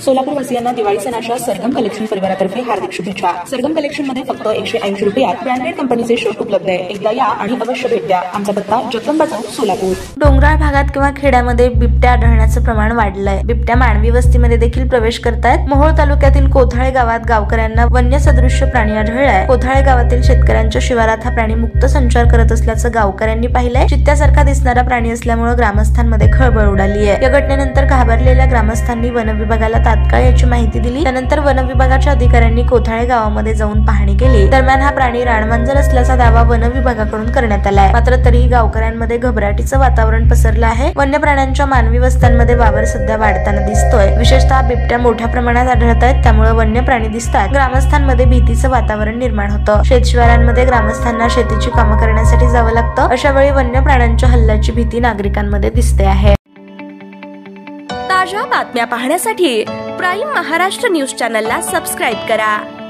सोलापूर वासियांना दिवाळी सणाच्या सरगम कलेक्शन परिवारातर्फे हार्दिक शुभेच्छा। सरगम कलेक्शन मध्ये फक्त 180 रुपयात ब्रँडेड कंपनीचे शर्ट उपलब्ध आहे। एकदा या आणि अवश्य भेट द्या। आमचा पत्ता जगदंबा चौक, सोलापूर। डोंगराळ भागात किंवा खेड्यामध्ये बिबट्या आढळण्याचं प्रमाण वाढलंय। बिबट्या मानवी वस्तीमध्ये देखील प्रवेश करतायत। मोहोळ तालुक्यातील कोथाळे गावात गावकऱ्यांना वन्य सदृश्य प्राणी आढळलाय। कोथाळे गावातील शेतकऱ्यांच्या शिवारात हा प्राणी मुक्त संचार करत असल्याचं गावकऱ्यांनी पाहिलंय। चित्त्यासारखा दिसणारा प्राणी असल्यामुळे ग्रामस्थांमध्ये खळबळ उडाली आहे। या घटनेनंतर घाबरलेल्या ग्रामस्थांनी वन विभागाला तात्काळ याची माहिती दिली। त्यानंतर वन विभागाच्या अधिकाऱ्यांनी कोथाळे गावामध्ये जाऊन पाहणी केली। दरम्यान हा प्राणी रानमांजर असल्याचा दावा वन विभागाकडून करण्यात आलाय। मात्र तरीही गावकऱ्यांमध्ये घबराटीचं वातावरण पसरलं आहे। वन्य प्राण्यांच्या मानवी वस्त्यांमध्ये वावर सध्या वाढताना दिसतोय। विशेषतः बिबट्या मोठ्या प्रमाणात आढळत आहेत, त्यामुळे वन्य प्राणी दिसतात ग्रामस्थांमध्ये भीतीचं वातावरण निर्माण होतं। शेतशिवारांमध्ये ग्रामस्थांना शेतीची कामं करण्यासाठी जावं लागतं। अशा वेळी वन्य प्राण्यांच्या हल्ल्याची भीती नागरिकांमध्ये दिसते आहे। ताज्या बातम्या पाहण्यासाठी प्राईम महाराष्ट्र न्यूज चॅनलला सबस्क्राईब करा।